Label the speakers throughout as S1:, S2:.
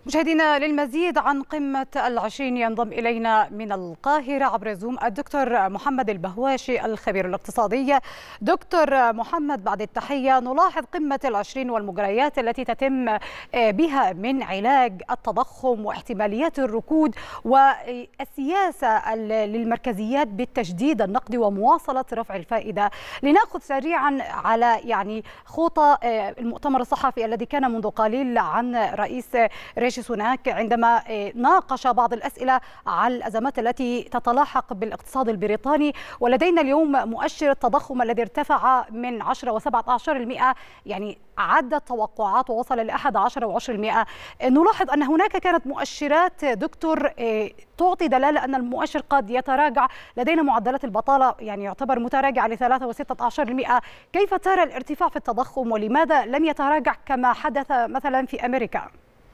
S1: مشاهدينا، للمزيد عن قمة العشرين ينضم إلينا من القاهرة عبر زوم الدكتور محمد البهواشي الخبير الاقتصادي. دكتور محمد، بعد التحية، نلاحظ قمة العشرين والمجريات التي تتم بها من علاج التضخم واحتماليات الركود والسياسة للمركزيات بالتجديد النقدي ومواصلة رفع الفائدة. لنأخذ سريعا على خطى المؤتمر الصحفي الذي كان منذ قليل عن رئيس ريشي سوناك عندما ناقش بعض الأسئلة على الأزمات التي تتلاحق بالاقتصاد البريطاني. ولدينا اليوم مؤشر التضخم الذي ارتفع من 10 و17%، يعني عدة توقعات ووصل ل 11.10%. نلاحظ أن هناك كانت مؤشرات دكتور تعطي دلالة أن المؤشر قد يتراجع. لدينا معدلات البطالة يعتبر متراجع ل 3.16%. كيف ترى الارتفاع في التضخم ولماذا لم يتراجع كما حدث مثلا في أمريكا؟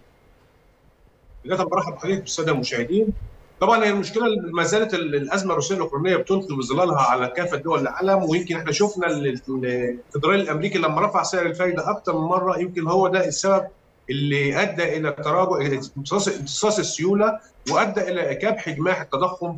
S2: بداية برحب بحضرتك بالساده المشاهدين. طبعا هي المشكله ما زالت الازمه الروسيه الاوكرانيه بتلقي بظلالها على كافه دول العالم، ويمكن احنا شفنا الفدرالي الامريكي لما رفع سعر الفائده اكثر من مره، يمكن هو ده السبب اللي ادى الى تراجع امتصاص السيوله وادى الى كبح جماح التضخم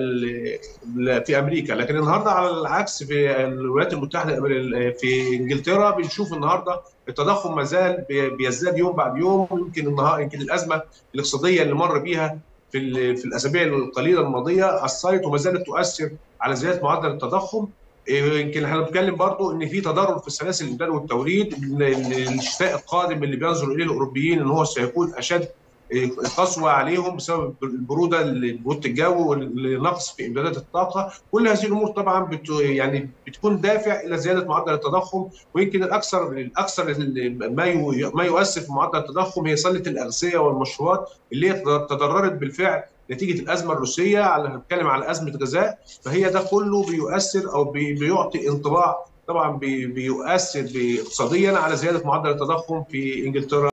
S2: في امريكا. لكن النهارده على العكس في الولايات المتحده في انجلترا بنشوف النهارده التضخم ما زال بيزداد يوم بعد يوم. يمكن الازمه الاقتصاديه اللي مر بيها في الاسابيع القليله الماضيه اثرت وما زالت تؤثر على زياده معدل التضخم. يمكن احنا بنتكلم برضو ان في تضرر في سلاسل الامداد والتوريد. الشتاء القادم اللي بينظر اليه الاوروبيين ان هو سيكون اشد قسوه عليهم بسبب بروده الجو والنقص في امدادات الطاقه. كل هذه الامور طبعا بتكون دافع الى زياده معدل التضخم. ويمكن الاكثر ما يؤثر في معدل التضخم هي سله الاغذيه والمشروبات اللي هي تضررت بالفعل نتيجه الازمه الروسيه. هنتكلم على ازمه غذاء، فهي ده كله بيؤثر او بيعطي انطباع طبعا بيؤثر اقتصاديا على زياده معدل التضخم في انجلترا.